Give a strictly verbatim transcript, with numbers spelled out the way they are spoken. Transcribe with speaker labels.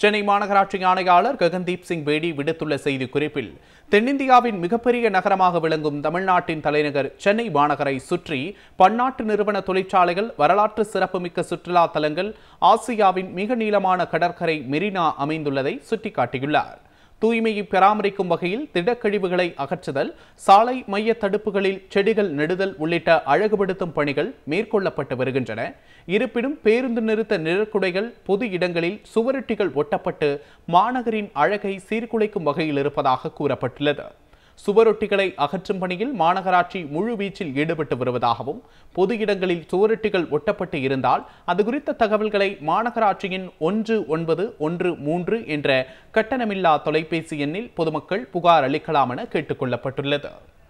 Speaker 1: சென்னை மாநகராட்சி ஆணையாளர் ககன்தீப் சிங் பேடி விடுத்துள்ள செய்திக்குறிப்பில், தென்னிந்தியாவின் மிகப்பெரிய நகரமாக விளங்கும் தமிழ்நாட்டின் தலைநகர் சென்னை மாநகரை சுற்றி பன்னாட்டு நிறுவன தொழிற்சாலைகள், வரலாற்று சிறப்புமிக்க சுற்றுலா தலங்கள், ஆசியாவின் மிக நீளமான கடற்கரை மெரினா அமைந்துள்ளதை சுட்டிக்காட்டியுள்ளார். தூய்மையை பராமரிக்கும் வகையில் திடக்கழிவுகளை அகற்றுதல், சாலை மைய தடுப்புகளில் செடிகள் நடுதல் உள்ளிட்ட அழகுபடுத்தும் பணிகள் மேற்கொள்ளப்பட்டு வருகின்றன. இருப்பினும் பேருந்து நிறுத்த நிழற்குடைகள் பொது இடங்களில் சுவரொட்டிகள் ஒட்டப்பட்டு மாநகரின் அழகை சீர்குலைக்கும் வகையில் இருப்பதாக கூறப்பட்டுள்ளது. சுவரொட்டிகளை அகற்றும் பணியில் மாநகராட்சி முழு வீச்சில் ஈடுபட்டு வருவதாகவும், பொது இடங்களில் சுவரொட்டிகள் ஒட்டப்பட்டு இருந்தால் அது குறித்த தகவல்களை மாநகராட்சியின் ஒன்று ஒன்பது ஒன்று மூன்று என்ற கட்டணமில்லா தொலைபேசி எண்ணில் பொதுமக்கள் புகார் அளிக்கலாம் என கேட்டுக் கொள்ளப்பட்டுள்ளது.